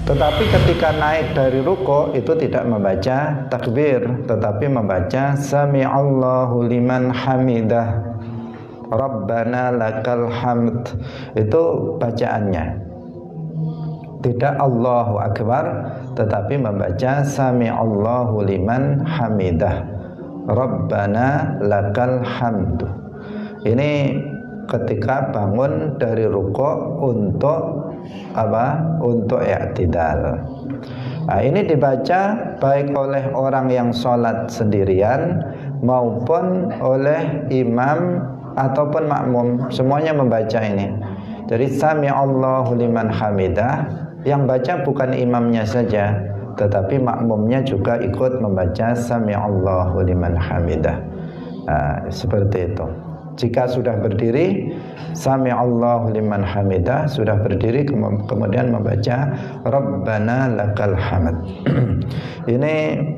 Tetapi ketika naik dari ruku itu tidak membaca takbir, tetapi membaca sami'allahu liman hamidah, Rabbana lakal hamd. Itu bacaannya. Tidak Allahu Akbar, tetapi membaca sami'allahu liman hamidah, Rabbana lakal hamd. Ini ketika bangun dari ruku untuk apa? Untuk i'tidal. Nah, ini dibaca baik oleh orang yang sholat sendirian maupun oleh imam ataupun makmum, semuanya membaca ini. Jadi sami'allahu liman hamidah, yang baca bukan imamnya saja, tetapi makmumnya juga ikut membaca sami'allahu liman hamidah. Nah, seperti itu. Jika sudah berdiri, sami'allahu liman hamidah, sudah berdiri kemudian membaca Rabbana lakal hamd. Ini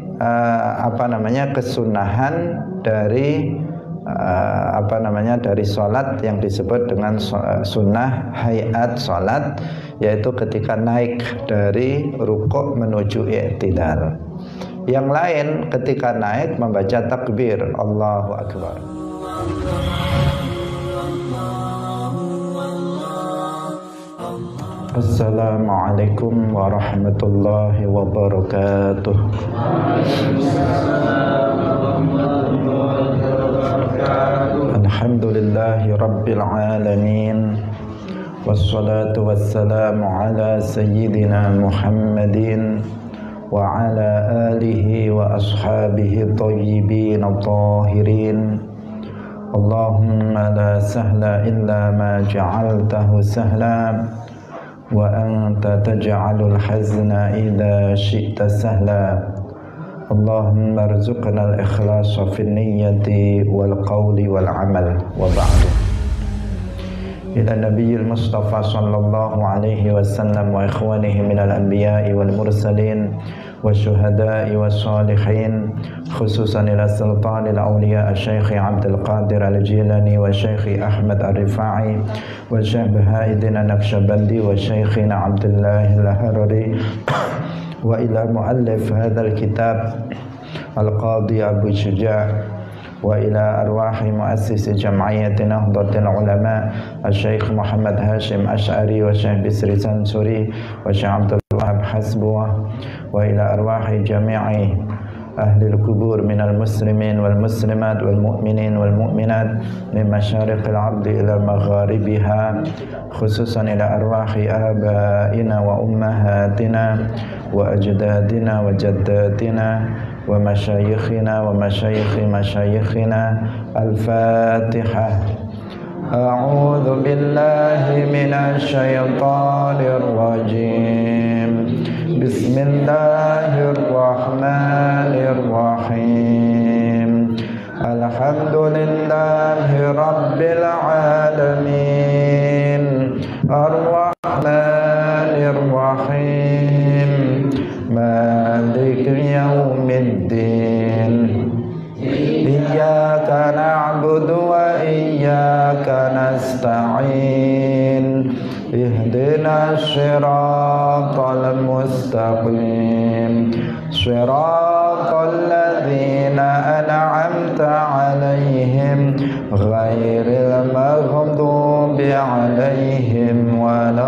kesunahan dari dari sholat yang disebut dengan sunnah hayat sholat, yaitu ketika naik dari rukuk menuju i'tidal. Yang lain ketika naik membaca takbir Allahu Akbar. Assalamualaikum warahmatullahi wabarakatuh. Alhamdulillahi rabbil alamin, wassalatu wassalamu ala sayyidina Muhammadin wa ala alihi wa ashabihi thayyibin tahirin. Allahumma la sahla illa ma ja'altahu sahla wa anta taj'alul hazna idza syi'ta sahla. Allahumma arzuqna al-ikhlasa fi niyyati wal qawli wal amal. Wa ba'du. Ila nabiyil mustafa sallallahu alaihi wasallam wa ikhwanihi minal anbiya'i wal mursalin wa syuhada'i wa salihin, khususan ila sultanil awliya Syekh Abdul Qadir Al-Jilani wa Syekh Ahmad Ar-Rifa'i wa Syekh Baha'iddin An-Naqsyabandi wa Syekhina Abdullah Al-Harari wa ila muallif hadzal kitab Al-Qadhi Abu Syuja' wa ila arwahi muassis jam'iyyati Nahdlatul Ulama Syekh Muhammad Hashim Asy'ari wa Syekh Bisri Sansuri wa Syekh Abdul Wahab Hasbuh wa ila arwahi jami'i ahli al-qubur minal muslimin wal muslimat wal mu'minin wal mu'minat min masyariqil ardi ila magharibiha, khususan ila arwahi abaina wa ummahatina wa ajdadina wa jaddatina wa masyayikhina wa masyayikhi masyayikhina. Al-Fatihah. A'udzu billahi minasy syaithanir rajim. Bismillahirrahmanirrahim. Alhamdulillahi rabbil alamin. Ar-Rahmanir Rahim. Maliki yaumiddin. Iyyaka na'budu wa iyyaka nasta'in. Ihdinas siratal mustaqim. Siratal ladzina an'amta 'alaihim ghairil maghdubi 'alaihim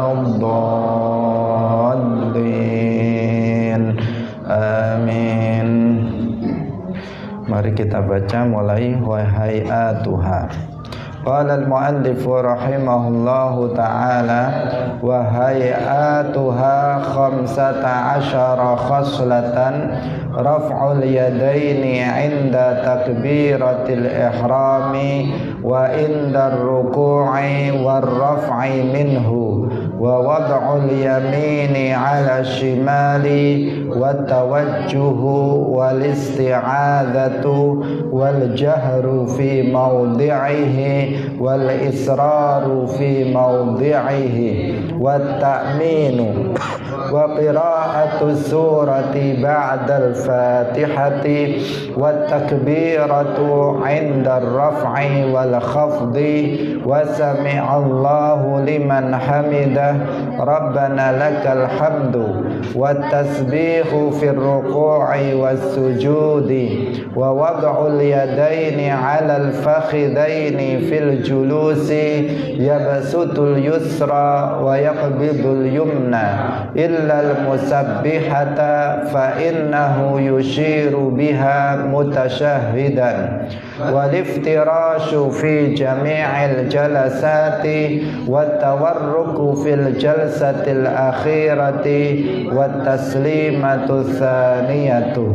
waladdallin. Amin. Mari kita baca mulai wa hayatuha. Qala al-muallif rahimahullahu ta'ala wa hayatuha 15 khaslatan raf'ul yadaini 'inda takbiratil ihrami wa 'inda ar-ruku'i war raf'i minhu wa wad'ul yamini 'ala shimali wa tawajjuhu wal isti'adzatu wal jahru fi mawdi'ihi wal israru fi mawdi'ihi wat ta'minu wa qira'atu surati ba'da al-fatihati wat takbiratu 'inda ar-raf'i wal khafdi wa sami'allahu liman hamida hamdah rabbana lakal hamdu wat tasbihu fir ruku'i was sujudi wa wad'ul yadaini 'alal fakhidaini fil julusi yabsutul yusra wa yaqbidul yumna illal musabbihata fa innahu yushiru biha mutashahhidan wal iftirashu fi jami'il jalasati wat tawarruku fil jalsatil akhirati wat taslimatu tsaniyatu.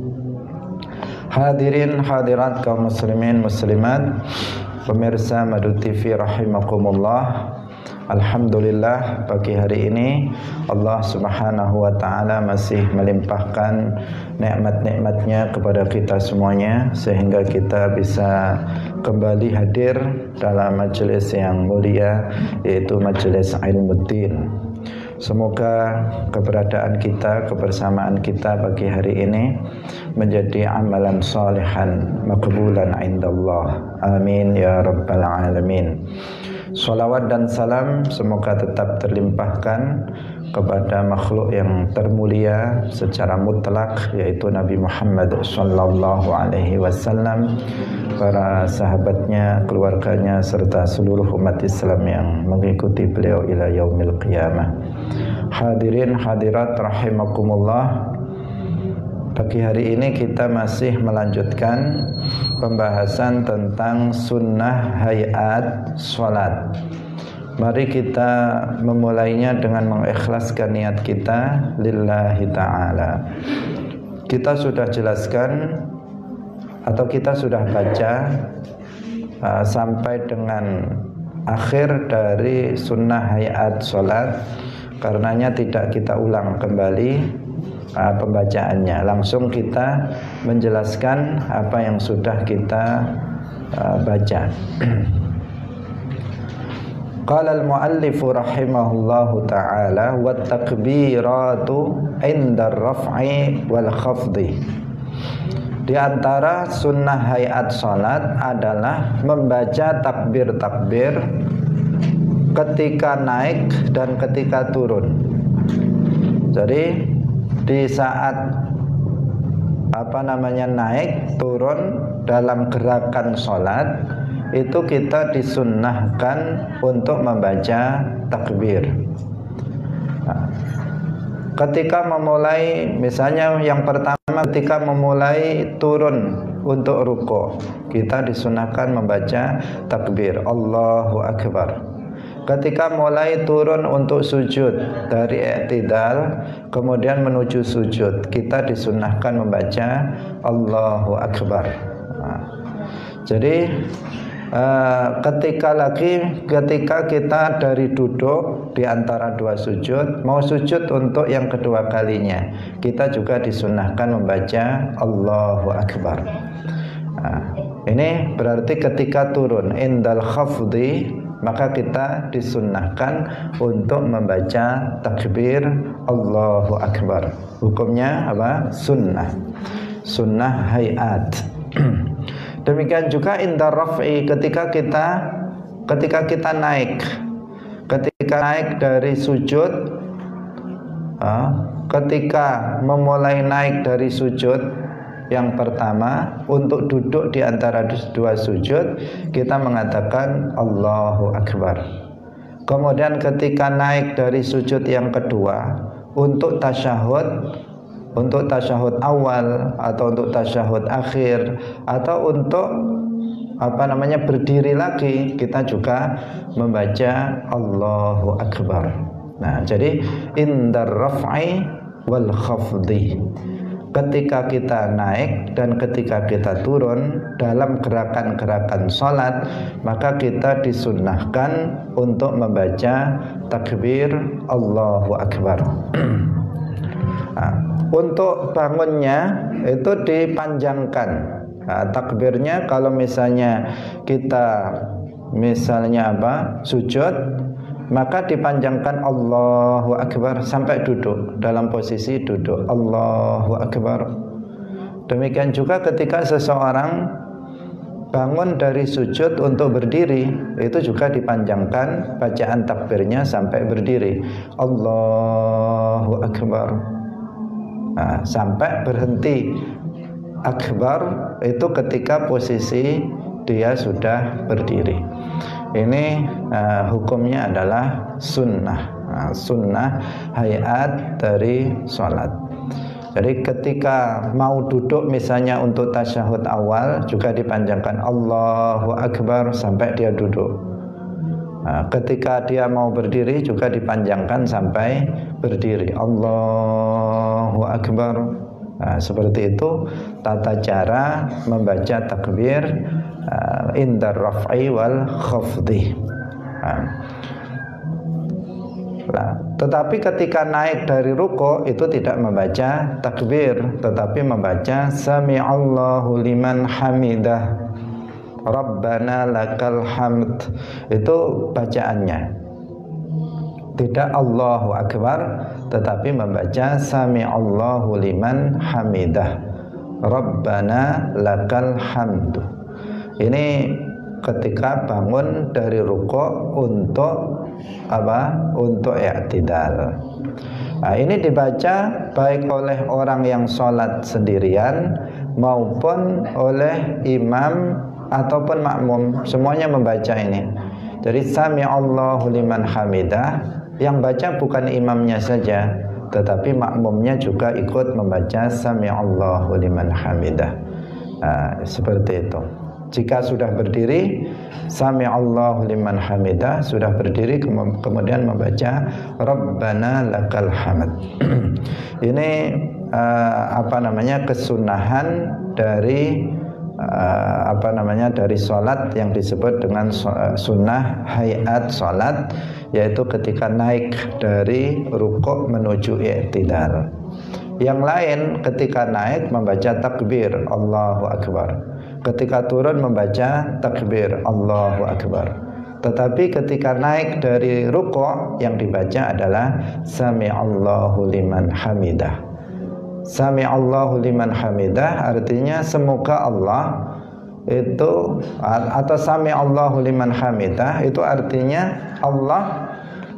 Hadirin hadirat kaum muslimin muslimat, pemirsa Madu TV rahimakumullah. Alhamdulillah, pagi hari ini Allah Subhanahu wa taala masih melimpahkan nikmat-nikmatnya kepada kita semuanya sehingga kita bisa kembali hadir dalam majelis yang mulia, yaitu majelis Ilmuddin. Semoga keberadaan kita, kebersamaan kita pagi hari ini menjadi amalan salihan maqbulan indallah. Amin ya rabbal alamin. Salawat dan salam semoga tetap terlimpahkan kepada makhluk yang termulia secara mutlak, yaitu Nabi Muhammad sallallahu alaihi wasallam, para sahabatnya, keluarganya serta seluruh umat Islam yang mengikuti beliau ila yaumil qiyamah. Hadirin hadirat rahimakumullah. Pagi hari ini kita masih melanjutkan pembahasan tentang sunnah hayat sholat. Mari kita memulainya dengan mengikhlaskan niat kita lillahi ta'ala. Kita sudah jelaskan atau kita sudah baca sampai dengan akhir dari sunnah hayat sholat. Karenanya tidak kita ulang kembali pembacaannya, langsung kita menjelaskan apa yang sudah kita baca. Qala al-muallif rahimahullahu ta'ala wat takbiratu inda raf'i wal khafdi. Di antara sunnah hayat salat adalah membaca takbir-takbir ketika naik dan ketika turun. Jadi di saat naik turun dalam gerakan sholat itu kita disunnahkan untuk membaca takbir. Ketika memulai, misalnya yang pertama ketika memulai turun untuk ruku, kita disunnahkan membaca takbir Allahu Akbar. Ketika mulai turun untuk sujud dari i'tidal kemudian menuju sujud, kita disunnahkan membaca Allahu Akbar. Jadi ketika kita dari duduk di antara dua sujud, mau sujud untuk yang kedua kalinya, kita juga disunnahkan membaca Allahu Akbar. Ini berarti ketika turun indal khafdi, maka kita disunnahkan untuk membaca takbir Allahu Akbar. Hukumnya apa? Sunnah. Sunnah hayat. Demikian juga inda raf'i, ketika kita naik. Ketika naik dari sujud, ketika memulai naik dari sujud yang pertama untuk duduk di antara dua sujud, kita mengatakan Allahu Akbar. Kemudian ketika naik dari sujud yang kedua untuk tasyahud awal atau untuk tasyahud akhir atau untuk berdiri lagi, kita juga membaca Allahu Akbar. Nah, jadi indar raf'i wal khafdi, ketika kita naik dan ketika kita turun dalam gerakan-gerakan sholat, maka kita disunnahkan untuk membaca takbir Allahu Akbar. Untuk bangunnya itu dipanjangkan. Takbirnya kalau misalnya kita sujud, maka dipanjangkan Allahu Akbar sampai duduk, dalam posisi duduk Allahu Akbar. Demikian juga ketika seseorang bangun dari sujud untuk berdiri, itu juga dipanjangkan bacaan takbirnya sampai berdiri. Allahu Akbar. Nah, sampai berhenti. Akbar itu ketika posisi dia sudah berdiri. Ini hukumnya adalah sunnah. Sunnah hayat dari sholat. Jadi ketika mau duduk misalnya untuk tasyahud awal juga dipanjangkan Allahu Akbar sampai dia duduk. Ketika dia mau berdiri juga dipanjangkan sampai berdiri. Allahu Akbar. Seperti itu tata cara membaca takbir indar raf'i wal khafdi. Tetapi ketika naik dari ruku itu tidak membaca takbir, tetapi membaca sami'allahu liman hamidah, rabbana lakal hamd. Itu bacaannya, tidak Allahu Akbar, tetapi membaca sami'allahu liman hamidah, rabbana lakal hamd. Ini ketika bangun dari ruku untuk apa? Untuk i'tidal. Ini dibaca baik oleh orang yang sholat sendirian maupun oleh imam ataupun makmum, semuanya membaca ini. Jadi sami'allahu liman hamidah, yang baca bukan imamnya saja, tetapi makmumnya juga ikut membaca sami'allahu liman hamidah. Seperti itu. Jika sudah berdiri, sami'allahu liman hamidah, sudah berdiri kemudian membaca rabbana lakal hamd. Ini kesunahan dari dari sholat yang disebut dengan sunnah hayat sholat, yaitu ketika naik dari rukuk menuju i'tidal. Yang lain ketika naik membaca takbir Allahu Akbar, ketika turun membaca takbir Allahu Akbar. Tetapi ketika naik dari rukuk yang dibaca adalah sami'allahu liman hamidah. Sami'allahu liman hamidah artinya semoga Allah itu, atau sami'allahu liman hamidah itu artinya Allah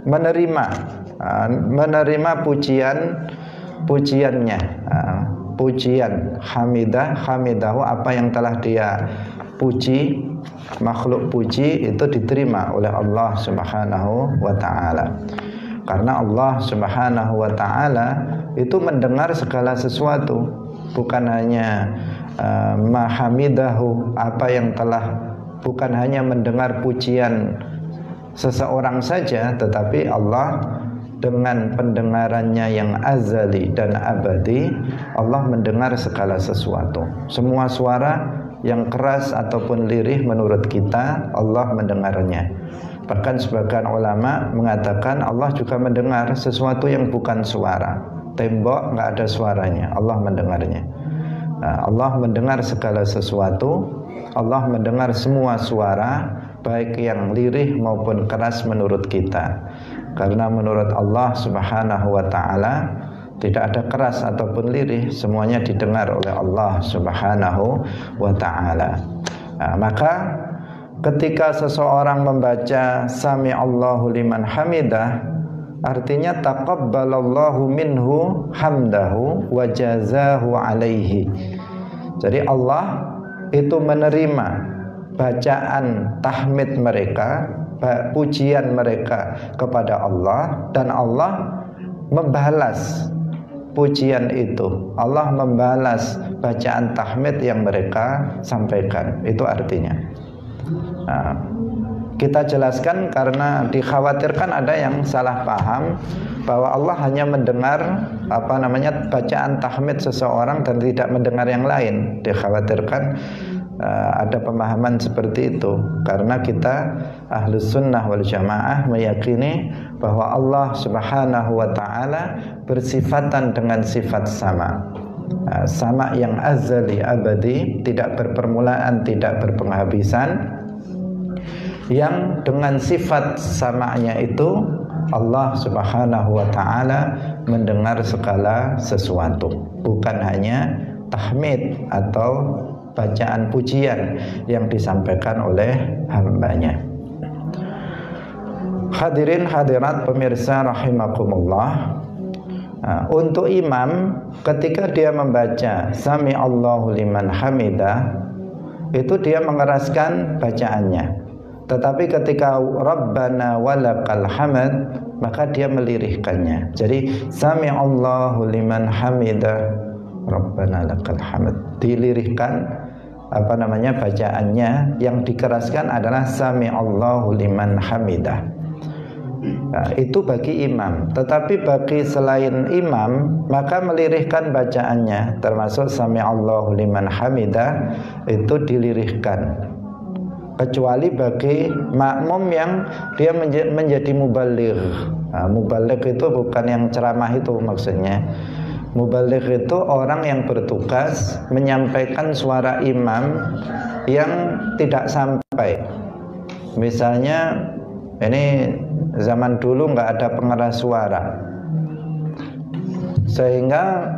menerima pujiannya, pujian hamidahu, apa yang telah dia puji, makhluk puji itu diterima oleh Allah Subhanahu wa ta'ala. Karena Allah Subhanahu wa ta'ala itu mendengar segala sesuatu, bukan hanya mahamidahu, apa yang telah, bukan hanya mendengar pujian seseorang saja, tetapi Allah dengan pendengarannya yang azali dan abadi, Allah mendengar segala sesuatu. Semua suara yang keras ataupun lirih menurut kita, Allah mendengarnya. Bahkan sebagian ulama mengatakan Allah juga mendengar sesuatu yang bukan suara. Tembok nggak ada suaranya, Allah mendengarnya. Allah mendengar segala sesuatu, Allah mendengar semua suara, baik yang lirih maupun keras menurut kita. Karena menurut Allah Subhanahu wa ta'ala tidak ada keras ataupun lirih, semuanya didengar oleh Allah Subhanahu wa ta'ala. Maka ketika seseorang membaca sami'allahu liman hamidah, artinya taqabbalallahu minhu hamdahu wa jazahu alaihi. Jadi Allah itu menerima bacaan tahmid mereka, pujian mereka kepada Allah, dan Allah membalas pujian itu. Allah membalas bacaan tahmid yang mereka sampaikan. Itu artinya. Kita jelaskan karena dikhawatirkan ada yang salah paham bahwa Allah hanya mendengar bacaan tahmid seseorang dan tidak mendengar yang lain. Dikhawatirkan ada pemahaman seperti itu, karena kita Ahlus Sunnah wal Jamaah meyakini bahwa Allah Subhanahu wa ta'ala bersifatan dengan sifat sama, sama yang azali abadi, tidak berpermulaan, tidak berpenghabisan, yang dengan sifat samanya itu Allah Subhanahu wa ta'ala mendengar segala sesuatu, bukan hanya tahmid atau bacaan pujian yang disampaikan oleh hambanya. Hadirin hadirat pemirsa rahimakumullah, untuk imam ketika dia membaca Sami Allahu liman hamidah, itu dia mengeraskan bacaannya. Tetapi ketika Rabbana walakal hamd, maka dia melirihkannya. Jadi Sami Allahu liman hamidah Rabbana lakal hamd, dilirihkan bacaannya. Yang dikeraskan adalah Sami Allahu liman hamidah. Nah, itu bagi imam. Tetapi bagi selain imam, maka melirihkan bacaannya, termasuk Sami Allahu liman hamidah, itu dilirihkan. Kecuali bagi makmum yang dia menjadi mubaligh. Nah, mubaligh itu bukan yang ceramah itu maksudnya. Mubaligh itu orang yang bertugas menyampaikan suara imam yang tidak sampai. Misalnya ini zaman dulu nggak ada pengeras suara, sehingga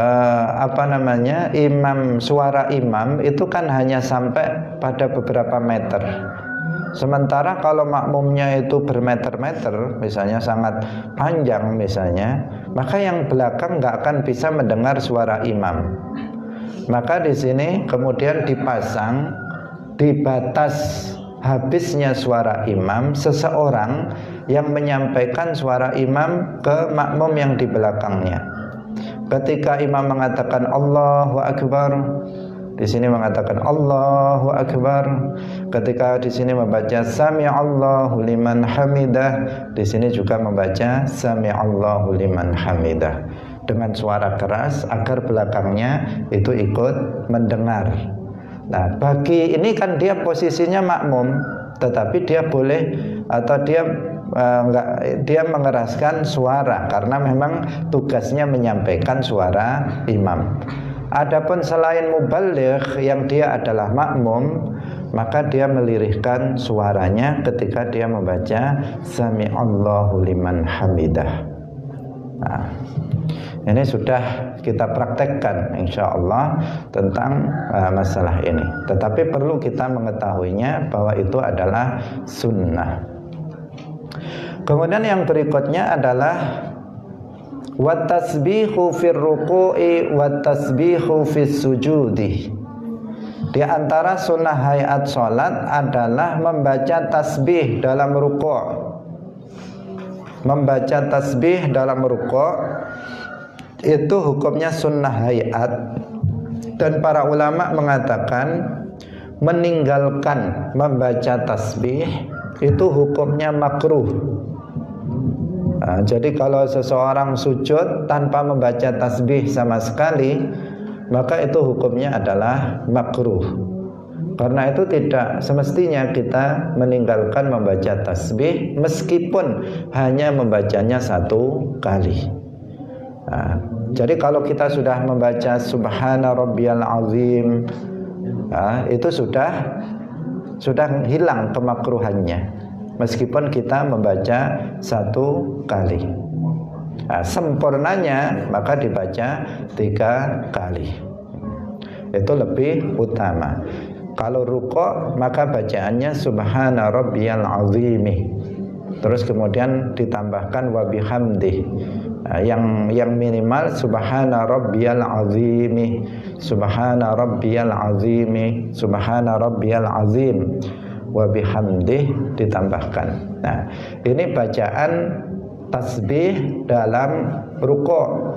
suara imam itu kan hanya sampai pada beberapa meter. Sementara kalau makmumnya itu bermeter-meter, misalnya sangat panjang misalnya, maka yang belakang nggak akan bisa mendengar suara imam. Maka di sini kemudian dipasang di batas habisnya suara imam seseorang yang menyampaikan suara imam ke makmum yang di belakangnya. Ketika imam mengatakan Allahu Akbar, di sini mengatakan Allahu Akbar. Ketika di sini membaca Sami Allahu liman hamidah, di sini juga membaca Sami Allahu liman hamidah dengan suara keras agar belakangnya itu ikut mendengar. Nah, bagi ini kan dia posisinya makmum, tetapi dia boleh atau dia mengeraskan suara karena memang tugasnya menyampaikan suara imam. Adapun selain mubaligh yang dia adalah makmum, maka dia melirihkan suaranya ketika dia membaca Sami Allahu liman hamidah. Nah, ini sudah kita praktekkan insyaallah tentang masalah ini. Tetapi perlu kita mengetahuinya bahwa itu adalah sunnah. Kemudian yang berikutnya adalah wa tasbihu fir ruku'i wa tasbihu fis sujudi. Di antara sunnah hayat salat adalah membaca tasbih dalam ruku'. Membaca tasbih dalam ruku' itu hukumnya sunnah hayat, dan para ulama mengatakan meninggalkan membaca tasbih itu hukumnya makruh. Nah, jadi kalau seseorang sujud tanpa membaca tasbih sama sekali, maka itu hukumnya adalah makruh. Karena itu tidak semestinya kita meninggalkan membaca tasbih meskipun hanya membacanya satu kali. Nah, jadi kalau kita sudah membaca Subhana Rabbiyal Azim, itu sudah hilang kemakruhannya meskipun kita membaca satu kali. Nah, sempurnanya maka dibaca 3 kali. Itu lebih utama. Kalau ruku' maka bacaannya Subhana Rabbiyal Azimi. Terus kemudian ditambahkan wa bihamdih. Yang minimal Subhana Rabbiyal Azimi, Subhana Rabbiyal Azimi, Subhana Rabbiyal Azim, wa bihamdih ditambahkan. Nah, ini bacaan tasbih dalam ruku'.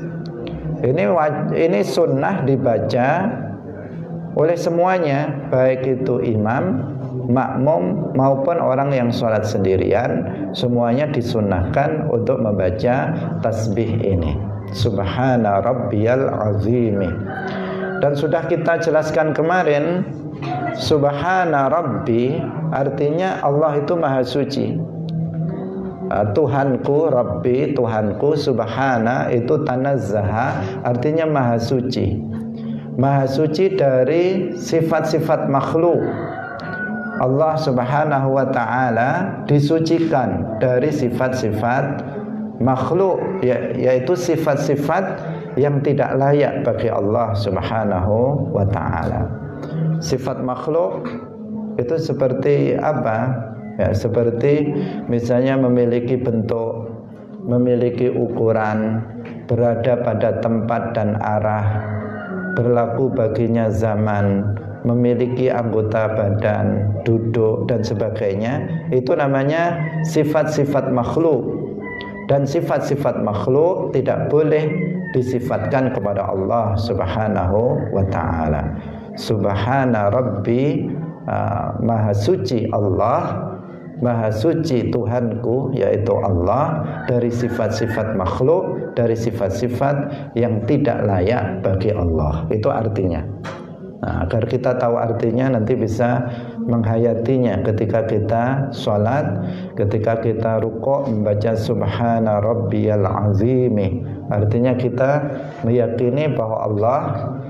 Ini sunnah dibaca oleh semuanya, baik itu imam, makmum maupun orang yang sholat sendirian, semuanya disunnahkan untuk membaca tasbih ini, Subhana Rabbiyal Azimi. Dan sudah kita jelaskan kemarin, Subhana Rabbi artinya Allah itu maha suci. Tuhanku, Rabbi, Tuhanku, Subhana itu tanazzaha artinya maha suci. Maha suci dari sifat-sifat makhluk. Allah Subhanahu wa ta'ala disucikan dari sifat-sifat makhluk, yaitu sifat-sifat yang tidak layak bagi Allah Subhanahu wa ta'ala. sifat makhluk itu seperti apa? Ya, seperti misalnya memiliki bentuk, memiliki ukuran, berada pada tempat dan arah, berlaku baginya zaman, memiliki anggota badan, duduk dan sebagainya. Itu namanya sifat-sifat makhluk. Dan sifat-sifat makhluk tidak boleh disifatkan kepada Allah Subhanahu wa ta'ala. Subhana Rabbi, maha suci Allah, maha suci Tuhanku yaitu Allah dari sifat-sifat makhluk, dari sifat-sifat yang tidak layak bagi Allah. Itu artinya. Nah, agar kita tahu artinya nanti bisa menghayatinya ketika kita sholat, ketika kita rukuk membaca Subhana Rabbiyal Azimi. Artinya kita meyakini bahwa Allah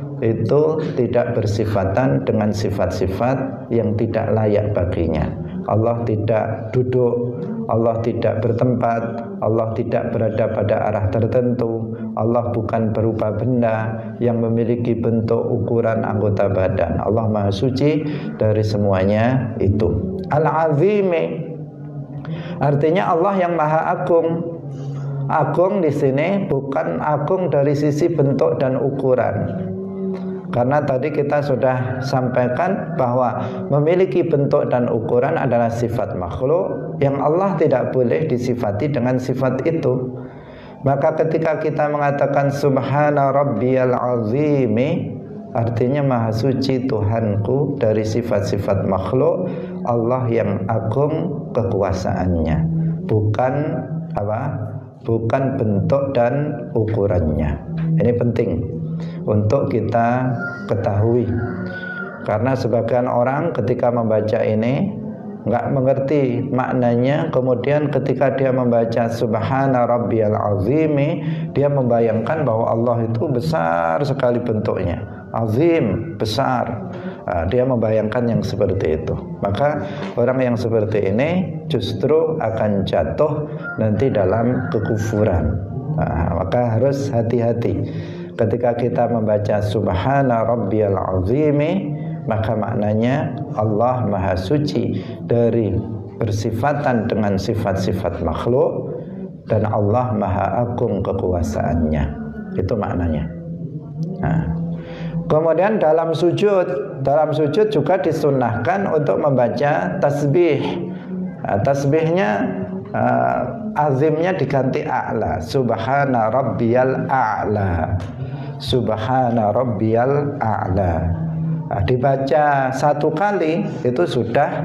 itu tidak bersifatan dengan sifat-sifat yang tidak layak baginya. Allah tidak duduk, Allah tidak bertempat, Allah tidak berada pada arah tertentu, Allah bukan berupa benda yang memiliki bentuk ukuran anggota badan. Allah maha suci dari semuanya itu. Al-Azimi artinya Allah yang maha agung. Agung di sini bukan agung dari sisi bentuk dan ukuran. Karena tadi kita sudah sampaikan bahwa memiliki bentuk dan ukuran adalah sifat makhluk yang Allah tidak boleh disifati dengan sifat itu. Maka ketika kita mengatakan Subhana Rabbiyal Azimi, artinya maha suci Tuhanku dari sifat-sifat makhluk, Allah yang agung kekuasaannya, bukan apa? Bukan bentuk dan ukurannya. Ini penting untuk kita ketahui, karena sebagian orang ketika membaca ini nggak mengerti maknanya, kemudian ketika dia membaca Subhana Rabbiyal Azimi, dia membayangkan bahwa Allah itu besar sekali bentuknya, azim, besar. Dia membayangkan yang seperti itu. Maka orang yang seperti ini justru akan jatuh nanti dalam kekufuran. Maka harus hati-hati ketika kita membaca Subhana Rabbiyal Azimi, maka maknanya Allah maha suci dari bersifatan dengan sifat-sifat makhluk, dan Allah maha agung kekuasaannya. Itu maknanya. Kemudian dalam sujud juga disunnahkan untuk membaca tasbih. Tasbihnya azimnya diganti a'la. Subhana Rabbiyal A'la. Subhana Rabbiyal A'la. Dibaca satu kali itu sudah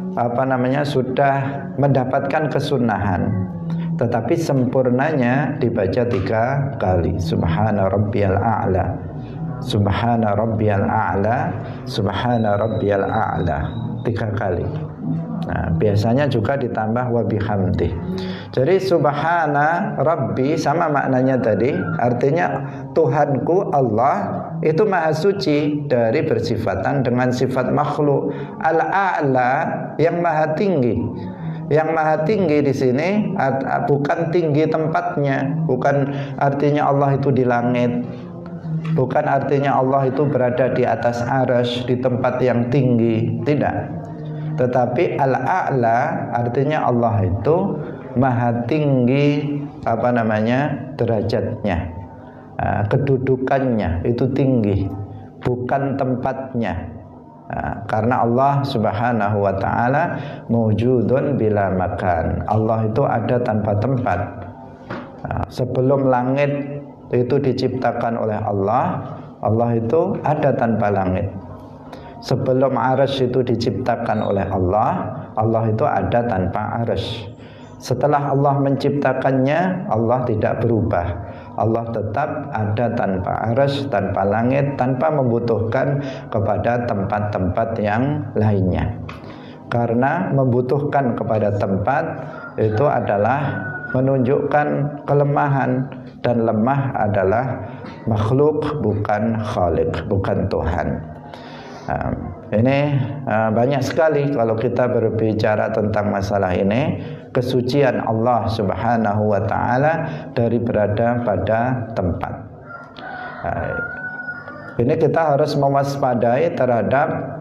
sudah mendapatkan kesunahan. Tetapi sempurnanya dibaca 3 kali. Subhana Rabbiyal A'la, Subhana Rabbiyal A'la, Subhana Rabbiyal A'la, 3 kali. Nah, biasanya juga ditambah wa bihamdih. Jadi Subhana Rabbi sama maknanya tadi, artinya Tuhanku Allah itu maha suci dari bersifatan dengan sifat makhluk. Al-A'la yang maha tinggi. Yang maha tinggi di sini bukan tinggi tempatnya, bukan artinya Allah itu di langit, bukan artinya Allah itu berada di atas arsy, di tempat yang tinggi, tidak. Tetapi al-a'la artinya Allah itu maha tinggi derajatnya, kedudukannya itu tinggi, bukan tempatnya. Karena Allah Subhanahu wa ta'ala mawjudun bila makan. Allah itu ada tanpa tempat. Sebelum langit itu diciptakan oleh Allah, Allah itu ada tanpa langit. Sebelum arsy itu diciptakan oleh Allah, Allah itu ada tanpa arsy. Setelah Allah menciptakannya, Allah tidak berubah. Allah tetap ada tanpa arsy, tanpa langit, tanpa membutuhkan kepada tempat-tempat yang lainnya. Karena membutuhkan kepada tempat itu adalah menunjukkan kelemahan, dan lemah adalah makhluk, bukan khalik, bukan Tuhan. Ini banyak sekali kalau kita berbicara tentang masalah ini, kesucian Allah Subhanahu wa ta'ala dari berada pada tempat. Ini kita harus mewaspadai terhadap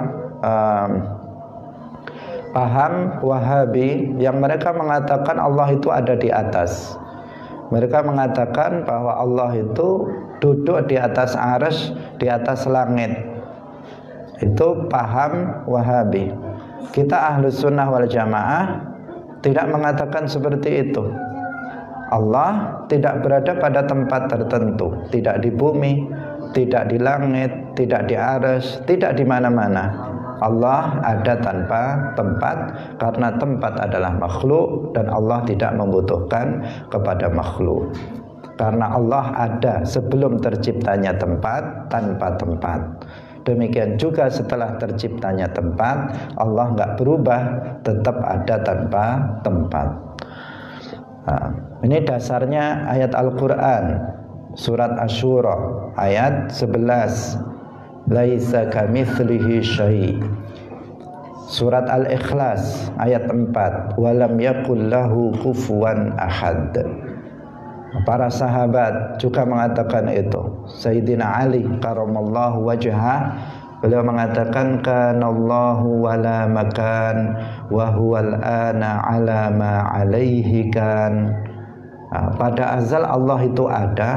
paham Wahabi yang mereka mengatakan Allah itu ada di atas. Mereka mengatakan bahwa Allah itu duduk di atas arsy, di atas langit. Itu paham Wahabi. Kita Ahlus Sunnah wal Jamaah tidak mengatakan seperti itu. Allah tidak berada pada tempat tertentu, tidak di bumi, tidak di langit, tidak di arsy, tidak di mana-mana. Allah ada tanpa tempat, karena tempat adalah makhluk dan Allah tidak membutuhkan kepada makhluk. Karena Allah ada sebelum terciptanya tempat, tanpa tempat. Demikian juga setelah terciptanya tempat, Allah nggak berubah, tetap ada tanpa tempat. Nah, ini dasarnya ayat Al-Quran, surat Asy-Syura ayat 11. Laisa kamitslihi syai'. Surat Al-Ikhlas ayat 4. Walam yakul lahu kufuwan ahad. Para sahabat juga mengatakan itu. Sayyidina Ali karamallahu wajhah, beliau mengatakan kanallahu wala makan wa huwal ana ala ma alaihi kan. Pada azal Allah itu ada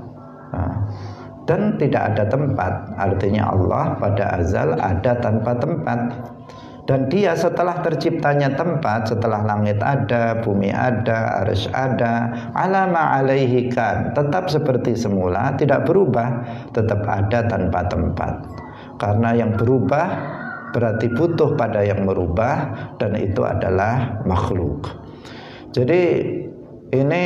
dan tidak ada tempat. Artinya Allah pada azal ada tanpa tempat. Dan dia setelah terciptanya tempat, setelah langit ada, bumi ada, arsy ada, alama alaihi kan, tetap seperti semula, tidak berubah, tetap ada tanpa tempat. Karena yang berubah berarti butuh pada yang merubah, dan itu adalah makhluk. Jadi ini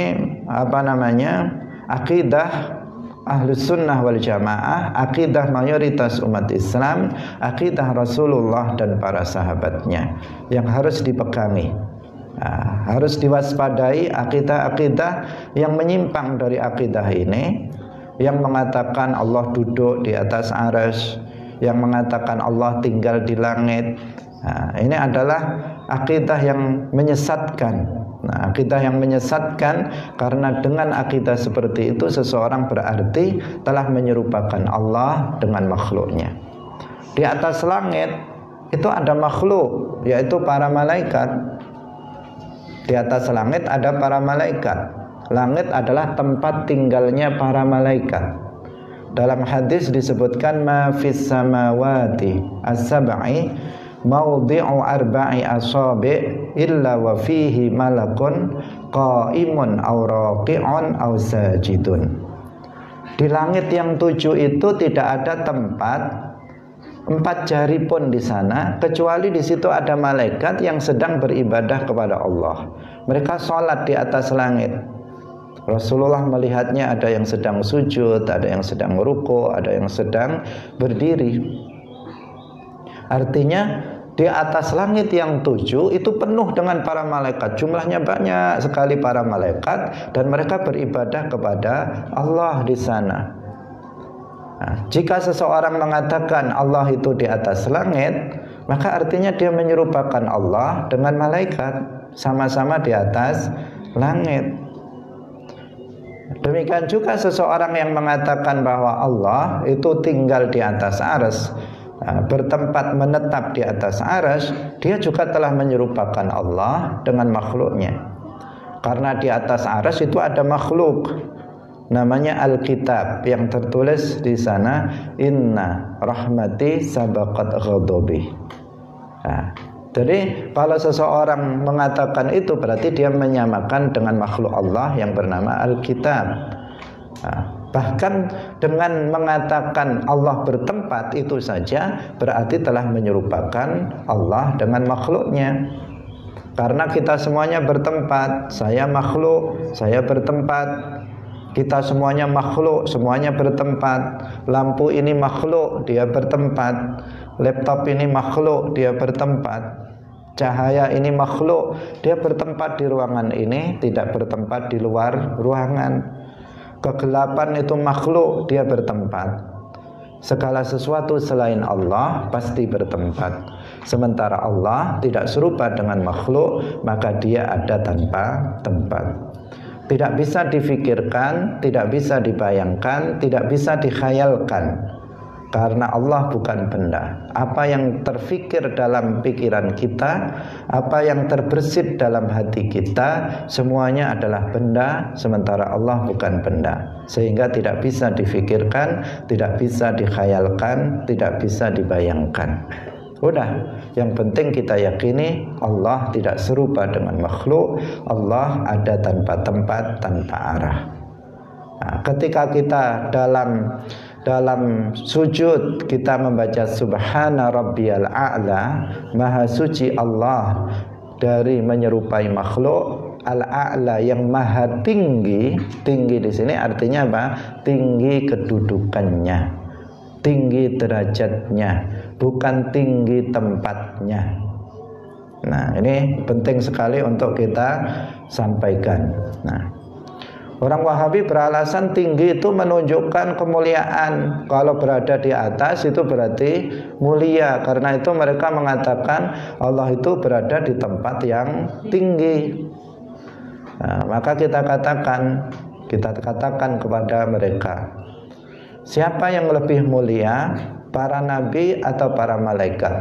akidah Ahlus Sunnah wal Jamaah, akidah mayoritas umat Islam, akidah Rasulullah dan para sahabatnya yang harus dipegangi. Harus diwaspadai akidah-akidah yang menyimpang dari akidah ini, yang mengatakan Allah duduk di atas arsy, yang mengatakan Allah tinggal di langit. Ini adalah akidah yang menyesatkan. Akidah yang menyesatkan, karena dengan akidah seperti itu seseorang berarti telah menyerupakan Allah dengan makhluknya. Di atas langit itu ada makhluk, yaitu para malaikat. Di atas langit ada para malaikat. Langit adalah tempat tinggalnya para malaikat. Dalam hadis disebutkan ma fis samawati as-sab'i mawdi'u arba'i asabi' illa wa fihi malakun qa'imun aw raqi'un aw sajidun. Di langit yang 7 itu tidak ada tempat 4 jari pun di sana, kecuali di situ ada malaikat yang sedang beribadah kepada Allah. Mereka sholat di atas langit. Rasulullah melihatnya, ada yang sedang sujud, ada yang sedang ruku', ada yang sedang berdiri. Artinya di atas langit yang 7 itu penuh dengan para malaikat. Jumlahnya banyak sekali para malaikat, dan mereka beribadah kepada Allah di sana. Jika seseorang mengatakan Allah itu di atas langit, maka artinya dia menyerupakan Allah dengan malaikat, sama-sama di atas langit. Demikian juga seseorang yang mengatakan bahwa Allah itu tinggal di atas arsy, bertempat menetap di atas arsy, dia juga telah menyerupakan Allah dengan makhluknya. Karena di atas arsy itu ada makhluk, namanya Alkitab, yang tertulis di sana inna rahmati sabaqat ghadabi. Jadi kalau seseorang mengatakan itu, berarti dia menyamakan dengan makhluk Allah yang bernama Alkitab. Bahkan dengan mengatakan Allah bertempat itu saja berarti telah menyerupakan Allah dengan makhluknya. Karena kita semuanya bertempat, saya makhluk, saya bertempat. Kita semuanya makhluk, semuanya bertempat. Lampu ini makhluk, dia bertempat. Laptop ini makhluk, dia bertempat. Cahaya ini makhluk, dia bertempat di ruangan ini, tidak bertempat di luar ruangan. Kegelapan itu makhluk, dia bertempat. Segala sesuatu selain Allah pasti bertempat. Sementara Allah tidak serupa dengan makhluk, maka dia ada tanpa tempat. Tidak bisa difikirkan, tidak bisa dibayangkan, tidak bisa dikhayalkan. Karena Allah bukan benda. Apa yang terfikir dalam pikiran kita, apa yang terbersit dalam hati kita, semuanya adalah benda, sementara Allah bukan benda. Sehingga tidak bisa difikirkan, tidak bisa dikhayalkan, tidak bisa dibayangkan. Udah, yang penting kita yakini Allah tidak serupa dengan makhluk. Allah ada tanpa tempat, tanpa arah. Nah, ketika kita dalam sujud kita membaca Subhana Rabbiyal A'la, Maha suci Allah dari menyerupai makhluk. Al-A'la yang maha tinggi. Tinggi di sini artinya apa? Tinggi kedudukannya, tinggi derajatnya, bukan tinggi tempatnya. Nah, ini penting sekali untuk kita sampaikan. Nah, orang Wahabi beralasan tinggi itu menunjukkan kemuliaan. Kalau berada di atas itu berarti mulia. Karena itu mereka mengatakan Allah itu berada di tempat yang tinggi. Nah, maka kita katakan kepada mereka, siapa yang lebih mulia, para nabi atau para malaikat?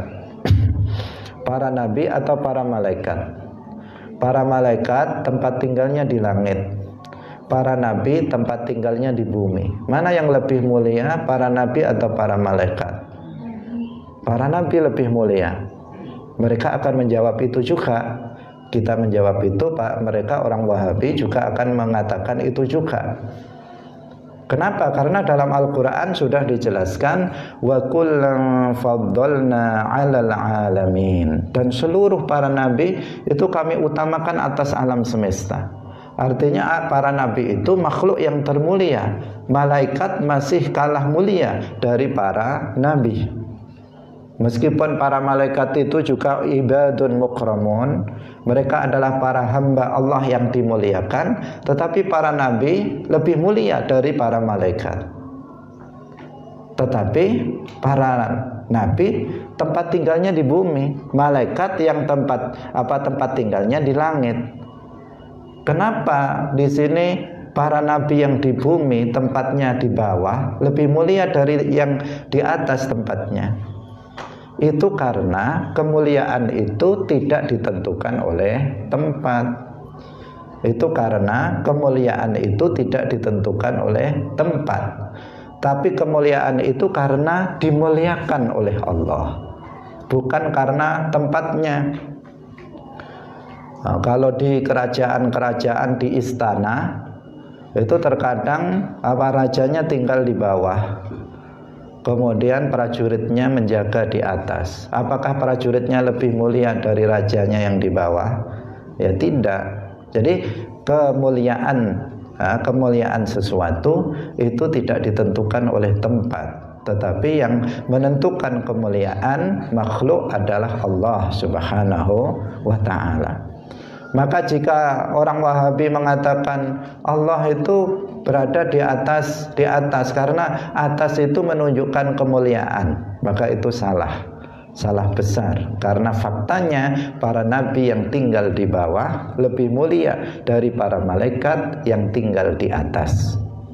Para nabi atau para malaikat? Para malaikat tempat tinggalnya di langit, para nabi tempat tinggalnya di bumi. Mana yang lebih mulia, para nabi atau para malaikat? Para nabi lebih mulia. Mereka akan menjawab itu juga. Kita menjawab itu, Pak. Mereka orang Wahabi juga akan mengatakan itu juga. Kenapa? Karena dalam Al-Quran sudah dijelaskan wa kullan faddalna 'alal 'alamin, dan seluruh para nabi itu kami utamakan atas alam semesta. Artinya para nabi itu makhluk yang termulia. Malaikat masih kalah mulia dari para nabi. Meskipun para malaikat itu juga ibadun mukramun, mereka adalah para hamba Allah yang dimuliakan, tetapi para nabi lebih mulia dari para malaikat. Tetapi para nabi tempat tinggalnya di bumi, malaikat yang tempat tinggalnya di langit. Kenapa di sini para nabi yang di bumi tempatnya di bawah lebih mulia dari yang di atas tempatnya? Itu karena kemuliaan itu tidak ditentukan oleh tempat. Itu karena kemuliaan itu tidak ditentukan oleh tempat. Tapi kemuliaan itu karena dimuliakan oleh Allah, bukan karena tempatnya. Nah, kalau di kerajaan-kerajaan di istana itu terkadang rajanya tinggal di bawah, kemudian prajuritnya menjaga di atas. Apakah prajuritnya lebih mulia dari rajanya yang di bawah? Ya tidak. Jadi kemuliaan sesuatu itu tidak ditentukan oleh tempat, tetapi yang menentukan kemuliaan makhluk adalah Allah Subhanahu wa ta'ala. Maka jika orang Wahabi mengatakan Allah itu berada di atas karena atas itu menunjukkan kemuliaan, maka itu salah besar. Karena faktanya para nabi yang tinggal di bawah lebih mulia dari para malaikat yang tinggal di atas.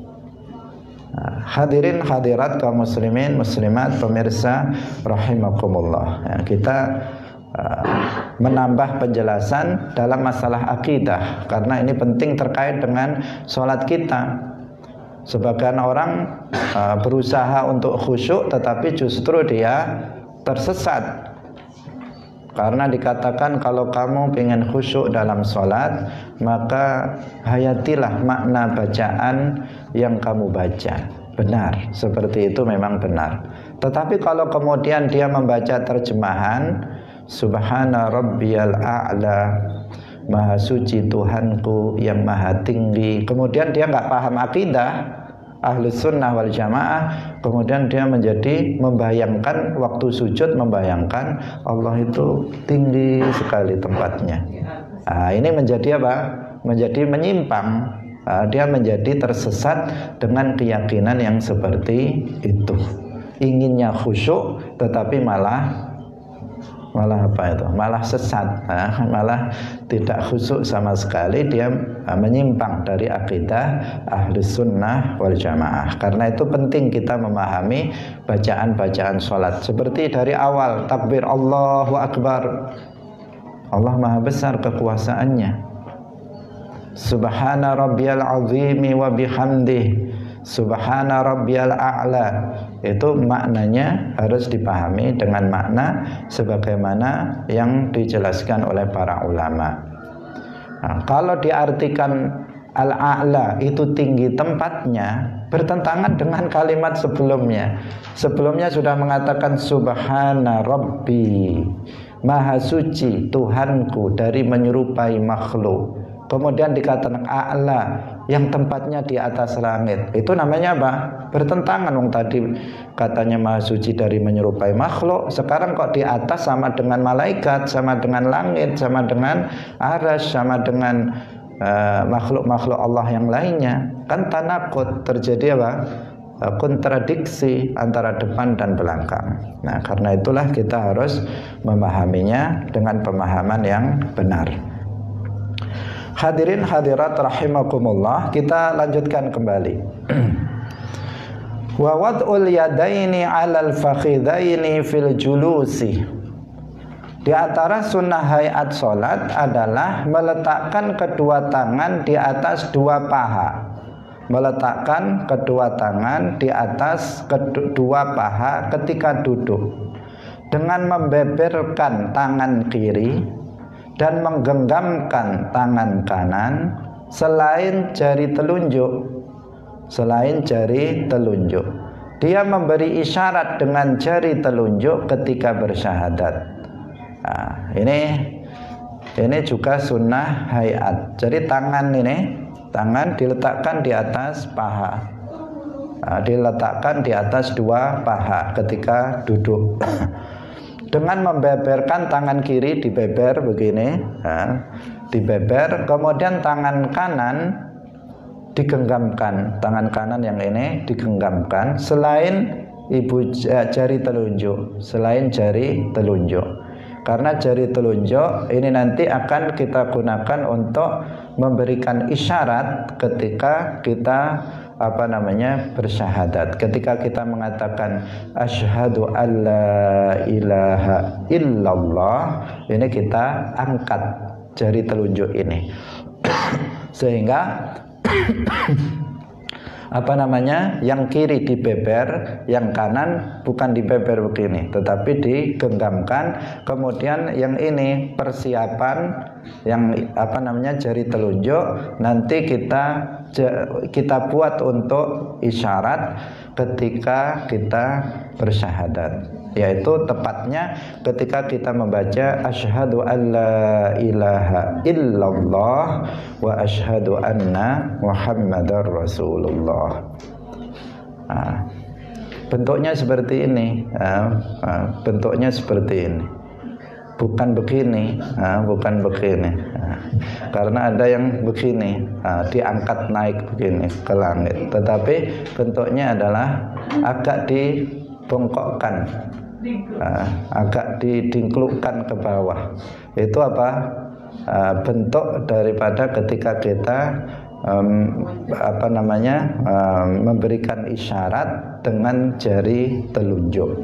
Hadirin hadirat kaum muslimin muslimat pemirsa rahimakumullah. Kita menambah penjelasan dalam masalah akidah, karena ini penting terkait dengan sholat kita. Sebagian orang berusaha untuk khusyuk tetapi justru dia tersesat, karena dikatakan kalau kamu ingin khusyuk dalam sholat maka hayatilah makna bacaan yang kamu baca. Benar, seperti itu memang benar. Tetapi kalau kemudian dia membaca terjemahan Subhana Rabbiyal A'la, Maha suci Tuhanku yang maha tinggi, kemudian dia nggak paham akidah Ahlus Sunnah wal Jamaah, kemudian dia membayangkan waktu sujud, membayangkan Allah itu tinggi sekali tempatnya. Ini menjadi apa? Menjadi menyimpang. Dia menjadi tersesat dengan keyakinan yang seperti itu. Inginnya khusyuk tetapi malah malah apa itu? Malah sesat, malah tidak khusyuk sama sekali, dia menyimpang dari akidah Ahlus Sunnah wal Jamaah. Karena itu penting kita memahami bacaan-bacaan sholat. Seperti dari awal takbir Allahu Akbar, Allah Maha Besar kekuasaannya. Subhana rabbiyal azimi wa bihamdih, Subhana rabbiyal a'la. Itu maknanya harus dipahami dengan makna sebagaimana yang dijelaskan oleh para ulama. Nah, kalau diartikan al-a'la itu tinggi tempatnya, bertentangan dengan kalimat sebelumnya. Sebelumnya sudah mengatakan Subhana rabbi, Maha suci Tuhanku dari menyerupai makhluk. Kemudian dikatakan a'la, yang tempatnya di atas langit. Itu namanya apa? Bertentangan. Wong tadi katanya maha suci dari menyerupai makhluk, sekarang kok di atas sama dengan malaikat, sama dengan langit, sama dengan arsy, sama dengan makhluk-makhluk Allah yang lainnya. Kan tanakut, terjadi apa? Kontradiksi antara depan dan belakang. Nah, karena itulah kita harus memahaminya dengan pemahaman yang benar. Hadirin hadirat rahimakumullah, kita lanjutkan kembali. Wa wad'ul yadaini 'alal fakhidaini fil julusi. Di antara sunnah hayat salat adalah meletakkan kedua tangan di atas dua paha. Meletakkan kedua tangan di atas kedua paha ketika duduk, dengan membeberkan tangan kiri dan menggenggamkan tangan kanan selain jari telunjuk. Selain jari telunjuk, dia memberi isyarat dengan jari telunjuk ketika bersyahadat. Nah, ini juga sunnah hayat. Jadi tangan diletakkan di atas paha, diletakkan di atas dua paha ketika duduk. Dengan membeberkan tangan kiri dibeber begini, dibeber, kemudian tangan kanan digenggamkan, tangan kanan yang ini digenggamkan selain jari telunjuk, selain jari telunjuk. Karena jari telunjuk ini nanti akan kita gunakan untuk memberikan isyarat ketika kita bersyahadat. Ketika kita mengatakan asyhadu alla ilaha illallah, ini kita angkat jari telunjuk ini sehingga yang kiri dibeber, yang kanan bukan dibeber begini, tetapi digenggamkan. Kemudian yang ini persiapan, yang jari telunjuk nanti kita buat untuk isyarat ketika kita bersyahadat, yaitu tepatnya ketika kita membaca asyhadu alla ilaha illallah wa asyhadu anna muhammadar rasulullah. Bentuknya seperti ini, bentuknya seperti ini, bukan begini, bukan begini. Karena ada yang begini, diangkat naik begini ke langit, tetapi bentuknya adalah agak dibongkokkan, agak didingklukkan ke bawah. Itu bentuk daripada ketika kita memberikan isyarat dengan jari telunjuk.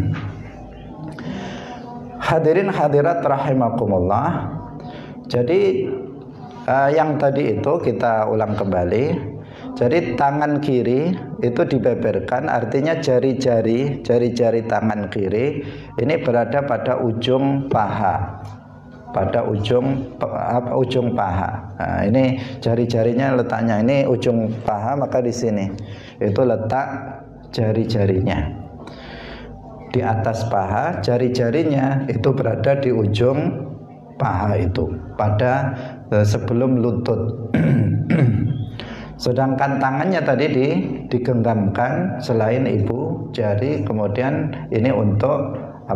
Hadirin hadirat rahimakumullah. Jadi yang tadi itu kita ulang kembali. Jadi tangan kiri itu dibeberkan, artinya jari-jari tangan kiri ini berada pada ujung paha, pada ujung paha. Nah, ini jari-jarinya letaknya ini ujung paha, maka di sini itu letak jari-jarinya di atas paha. Jari-jarinya itu berada di ujung paha itu, pada sebelum lutut. Sedangkan tangannya tadi digenggamkan selain ibu jari. Kemudian ini untuk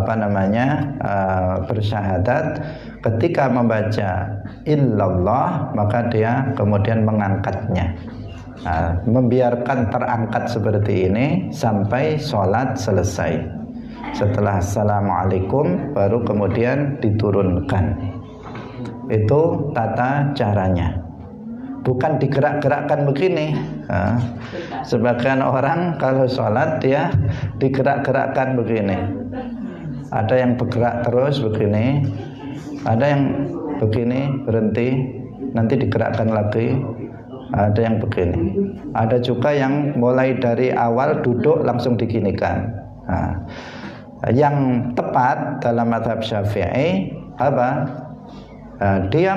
bersyahadat. Ketika membaca illallah, maka dia kemudian mengangkatnya, membiarkan terangkat seperti ini sampai sholat selesai. setelah assalamualaikum baru kemudian diturunkan. Itu tata caranya. Bukan digerak-gerakkan begini. Sebagian orang kalau sholat dia digerak-gerakkan begini. Ada yang bergerak terus begini, ada yang begini berhenti, nanti digerakkan lagi. Ada yang begini. Ada juga yang mulai dari awal duduk langsung diginikan. Yang tepat dalam mazhab Syafi'i apa? Dia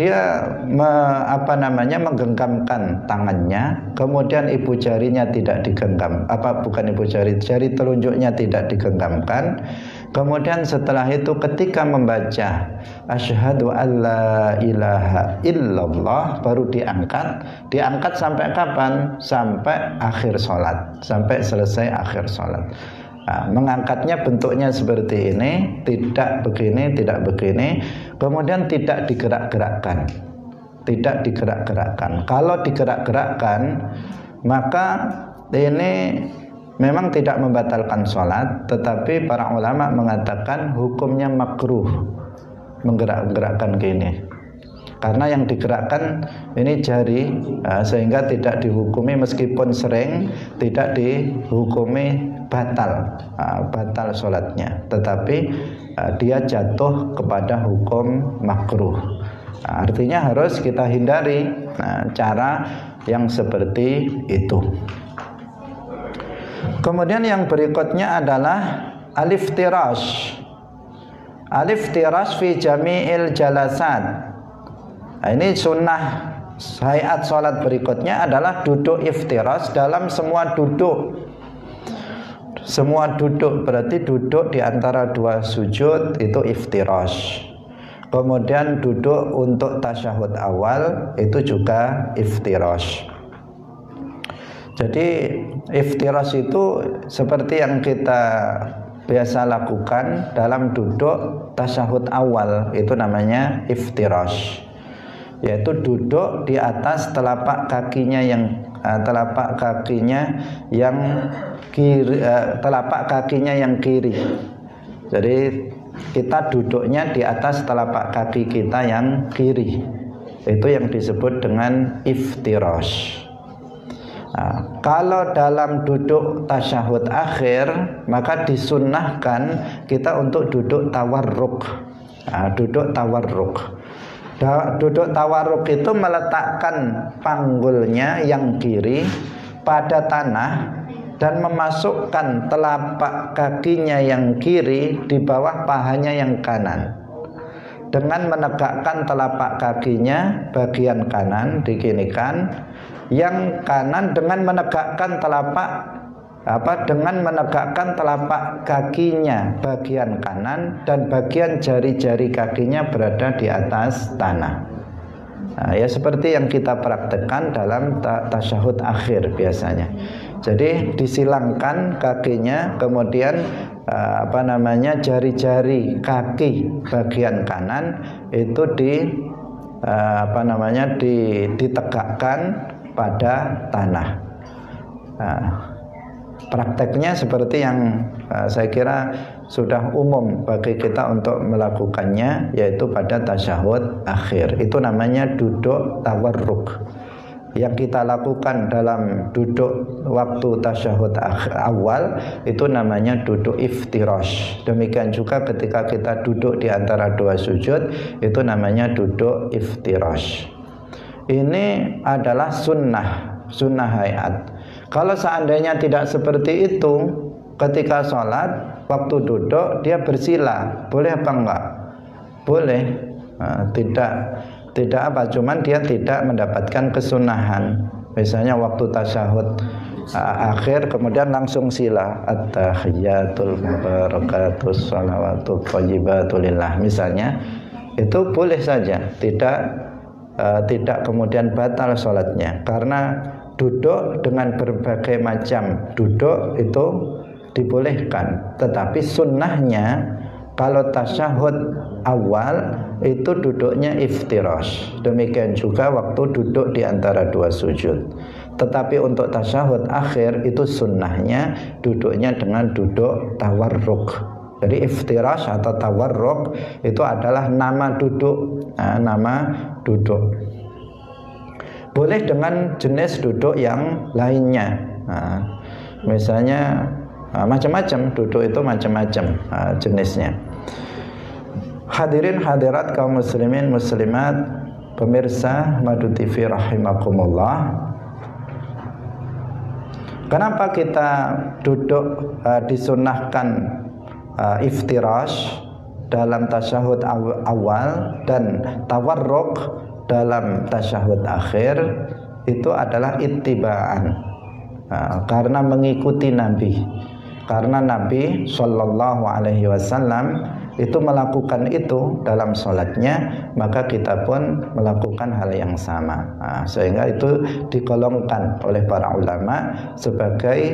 menggenggamkan tangannya, kemudian ibu jarinya tidak digenggam. Bukan ibu jari, jari telunjuknya tidak digenggamkan. Kemudian setelah itu ketika membaca asyhadu alla ilaha illallah baru diangkat. Diangkat sampai kapan? Sampai akhir sholat, sampai selesai akhir sholat. Mengangkatnya bentuknya seperti ini, tidak begini, tidak begini. Kemudian tidak digerak-gerakkan. Tidak digerak-gerakkan. Kalau digerak-gerakkan, maka ini memang tidak membatalkan sholat, tetapi para ulama mengatakan hukumnya makruh menggerak-gerakkan gini. Karena yang digerakkan ini jari, sehingga tidak dihukumi meskipun sering, tidak dihukumi batal sholatnya, tetapi dia jatuh kepada hukum makruh. Artinya harus kita hindari cara yang seperti itu. Kemudian yang berikutnya adalah al-iftirash. Al-iftirash fi jami'il jalasat. Ini sunnah hayat sholat berikutnya adalah duduk iftirash dalam semua duduk. Semua duduk berarti duduk di antara dua sujud itu iftirash. Kemudian duduk untuk tasyahud awal itu juga iftirash. Jadi iftirash itu seperti yang kita biasa lakukan dalam duduk tasyahud awal, itu namanya iftirash, yaitu duduk di atas telapak kakinya yang kiri. Jadi kita duduknya di atas telapak kaki kita yang kiri. Itu yang disebut dengan iftirash. Kalau dalam duduk tasyahud akhir, maka disunnahkan kita untuk duduk tawarruk. Duduk tawarruk. Duduk tawarruk itu meletakkan panggulnya yang kiri pada tanah dan memasukkan telapak kakinya yang kiri di bawah pahanya yang kanan. Dengan menegakkan telapak kakinya bagian kanan diginikan, yang kanan dengan menegakkan telapak kakinya bagian kanan dan bagian jari-jari kakinya berada di atas tanah. Ya seperti yang kita praktekkan dalam tasyahud akhir biasanya. Jadi disilangkan kakinya, kemudian jari-jari kaki bagian kanan itu ditegakkan pada tanah. Prakteknya seperti yang saya kira sudah umum bagi kita untuk melakukannya, yaitu pada tasyahud akhir. Itu namanya duduk tawarruk. Yang kita lakukan dalam duduk waktu tasyahud awal itu namanya duduk iftirash. Demikian juga ketika kita duduk di antara dua sujud itu namanya duduk iftirash. Ini adalah sunnah hayat. Kalau seandainya tidak seperti itu, ketika sholat waktu duduk dia bersila, boleh apa enggak? Boleh. Tidak apa, cuman dia tidak mendapatkan kesunahan. Misalnya waktu tasyahud akhir kemudian langsung sila, at-tahiyatul mubarakatus shalawatut thayyibatulillah misalnya, itu boleh saja, tidak kemudian batal sholatnya, karena duduk dengan berbagai macam duduk itu dibolehkan. Tetapi sunnahnya kalau tasyahud awal itu duduknya iftirash. Demikian juga waktu duduk di antara dua sujud. Tetapi untuk tasyahud akhir itu sunnahnya duduknya dengan duduk tawarruk. Jadi iftirash atau tawarruk itu adalah nama duduk. Nama duduk. Boleh dengan jenis duduk yang lainnya. Misalnya macam-macam, duduk itu macam-macam jenisnya. Hadirin hadirat kaum muslimin muslimat, pemirsa Madu TV rahimakumullah. Kenapa kita duduk disunnahkan iftirash dalam tasyahud awal dan tawarruk dalam tasyahud akhir? Itu adalah ittiba'an, karena mengikuti Nabi. Karena Nabi Shallallahu Alaihi Wasallam itu melakukan itu dalam sholatnya, maka kita pun melakukan hal yang sama. Sehingga itu digolongkan oleh para ulama sebagai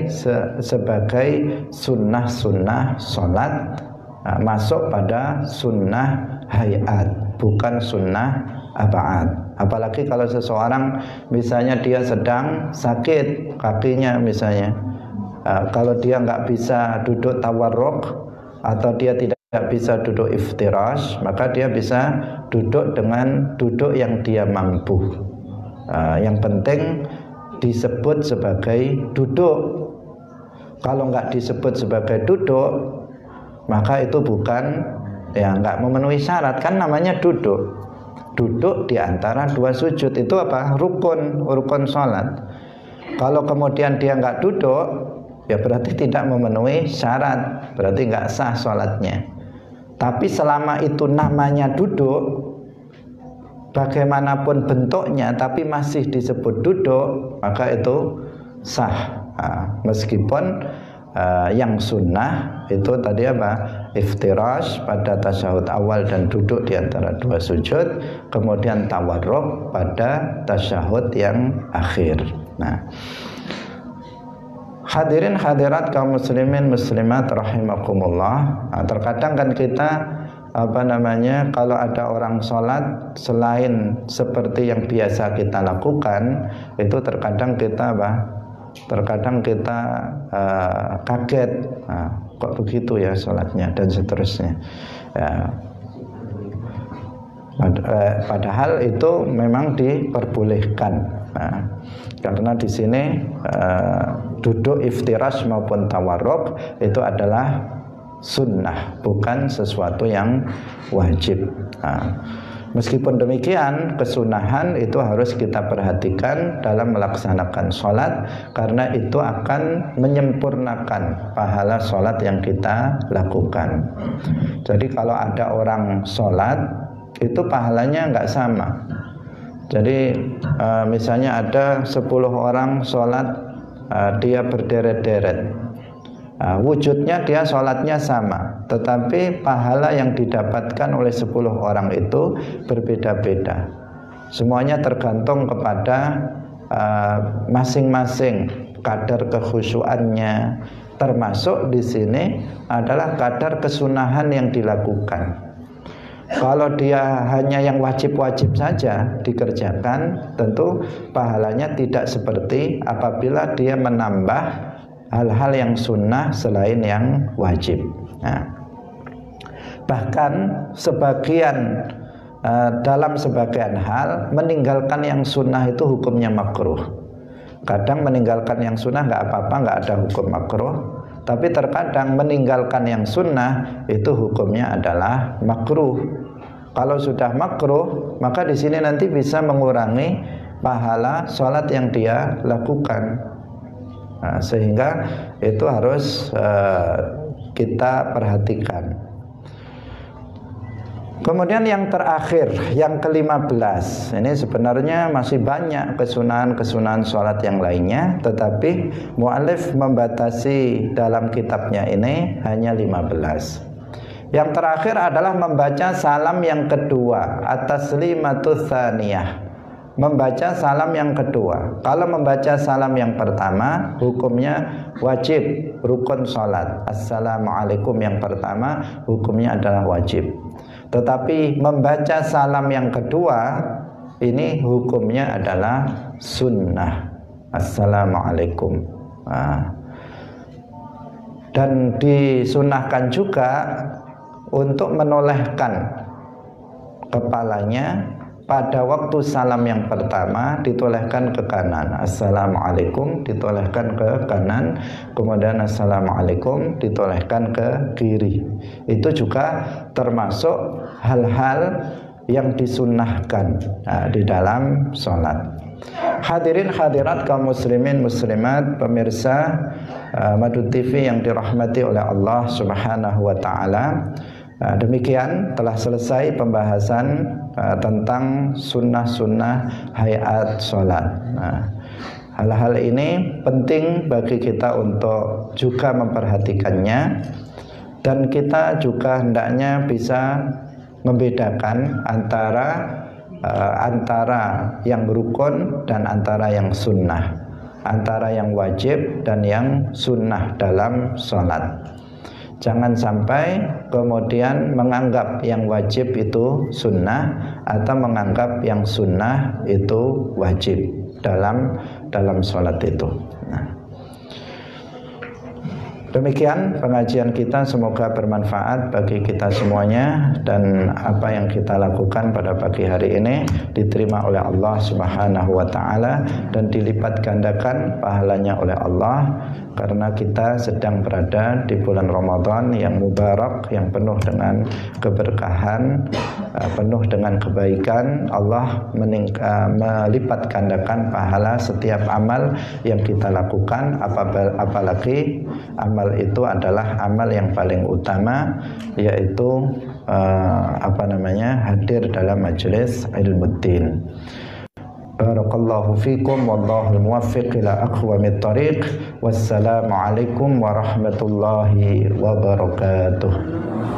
sunnah-sunnah sholat, masuk pada sunnah hayat, bukan sunnah ab'ad. Apalagi kalau seseorang misalnya dia sedang sakit kakinya misalnya, kalau dia nggak bisa duduk tawarruk atau dia tidak bisa duduk iftirash, maka dia bisa duduk dengan duduk yang dia mampu. Yang penting disebut sebagai duduk. Kalau nggak disebut sebagai duduk, maka itu bukan, nggak memenuhi syarat, kan namanya duduk. Duduk di antara dua sujud itu apa? Rukun sholat. Kalau kemudian dia nggak duduk, ya berarti tidak memenuhi syarat, berarti nggak sah sholatnya. Tapi selama itu namanya duduk, bagaimanapun bentuknya, tapi masih disebut duduk, maka itu sah. Meskipun yang sunnah itu tadi apa? Iftirash pada tasyahud awal dan duduk di antara dua sujud, kemudian tawarruk pada tasyahud yang akhir. Hadirin hadirat kaum muslimin muslimat rahimakumullah. Terkadang kan kita kalau ada orang sholat selain seperti yang biasa kita lakukan, itu terkadang kita kaget, kok begitu ya sholatnya dan seterusnya. Padahal itu memang diperbolehkan. Karena di sini duduk iftirash maupun tawarruk itu adalah sunnah, bukan sesuatu yang wajib. Meskipun demikian, kesunahan itu harus kita perhatikan dalam melaksanakan sholat, karena itu akan menyempurnakan pahala sholat yang kita lakukan. Jadi kalau ada orang sholat, itu pahalanya nggak sama. Jadi misalnya ada 10 orang sholat, dia berderet-deret, wujudnya dia sholatnya sama, tetapi pahala yang didapatkan oleh 10 orang itu berbeda-beda. Semuanya tergantung kepada masing-masing kadar kekhusyuannya, termasuk di sini adalah kadar kesunahan yang dilakukan. Kalau dia hanya yang wajib-wajib saja dikerjakan, tentu pahalanya tidak seperti apabila dia menambah hal-hal yang sunnah selain yang wajib. Bahkan dalam sebagian hal meninggalkan yang sunnah itu hukumnya makruh. Kadang meninggalkan yang sunnah nggak apa-apa, nggak ada hukum makruh. Tapi terkadang meninggalkan yang sunnah itu hukumnya adalah makruh. Kalau sudah makruh, maka di sini nanti bisa mengurangi pahala sholat yang dia lakukan. Sehingga itu harus kita perhatikan. Kemudian yang terakhir, yang ke-15, ini sebenarnya masih banyak kesunahan-kesunahan sholat yang lainnya, tetapi mu'alif membatasi dalam kitabnya ini hanya 15. Yang terakhir adalah membaca salam yang kedua, at-taslimatus tsaniyah, membaca salam yang kedua. Kalau membaca salam yang pertama, hukumnya wajib, rukun sholat. Assalamualaikum yang pertama, hukumnya adalah wajib. Tetapi membaca salam yang kedua ini hukumnya adalah sunnah. Assalamualaikum. Dan disunahkan juga untuk menolehkan kepalanya pada waktu salam yang pertama, ditolehkan ke kanan. Assalamualaikum ditolehkan ke kanan, kemudian Assalamualaikum ditolehkan ke kiri. Itu juga termasuk hal-hal yang disunnahkan di dalam sholat. Hadirin hadirat kaum muslimin muslimat, pemirsa Madu TV yang dirahmati oleh Allah Subhanahu wa taala. Demikian telah selesai pembahasan tentang sunnah-sunnah hayat sholat. Hal-hal ini penting bagi kita untuk juga memperhatikannya, dan kita juga hendaknya bisa membedakan antara yang rukun dan antara yang sunnah, antara yang wajib dan yang sunnah dalam sholat. Jangan sampai kemudian menganggap yang wajib itu sunnah atau menganggap yang sunnah itu wajib dalam sholat itu. Demikian pengajian kita, semoga bermanfaat bagi kita semuanya, dan apa yang kita lakukan pada pagi hari ini diterima oleh Allah Subhanahu wa taala dan dilipat gandakan pahalanya oleh Allah, karena kita sedang berada di bulan Ramadan yang mubarak, yang penuh dengan keberkahan, penuh dengan kebaikan. Allah melipat gandakan pahala setiap amal yang kita lakukan, apalagi amal itu adalah amal yang paling utama, yaitu hadir dalam majelis ilmuddin. Barakallahu fikum wallahu muwaffiq ila aqwamit thariq. Wassalamu alaikum warahmatullahi wabarakatuh.